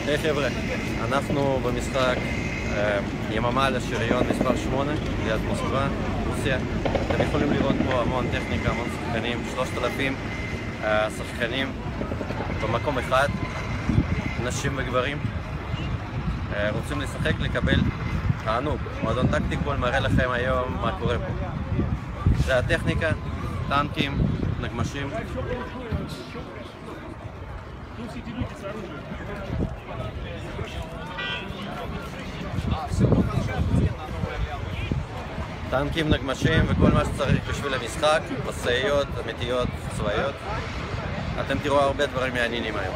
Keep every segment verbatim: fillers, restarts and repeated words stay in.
היי חבר'ה, אנחנו במשחק יממה לשריון מספר שמונה ליד מוסקבה, רוסיה. אתם יכולים לראות פה המון טכניקה, המון שחקנים, שלושת אלפים שחקנים במקום אחד, נשים וגברים. רוצים לשחק, לקבל תענוג. מועדון טקטיקבול מראה לכם היום מה קורה פה. זה הטכניקה, טנקים, נגמשים. טנקים, נגמשים וכל מה שצריך בשביל המשחק, משאיות, אמיתיות, צבאיות. אתם תראו הרבה דברים מעניינים היום.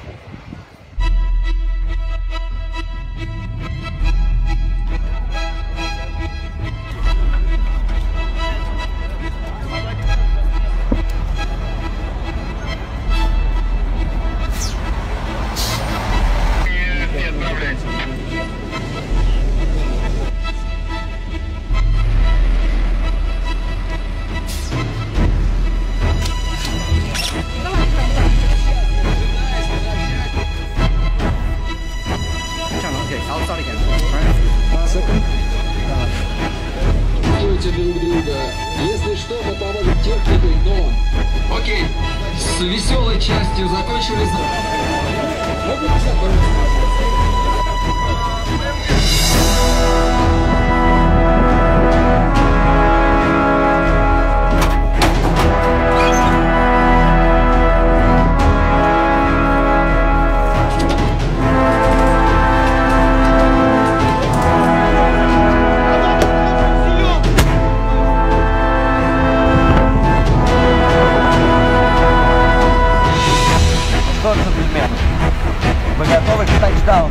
Друг друга. Если что, мы поможем техникой, но... Окей, с веселой частью закончили. Вы готовы к тачдауну?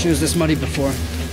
shoes this muddy before.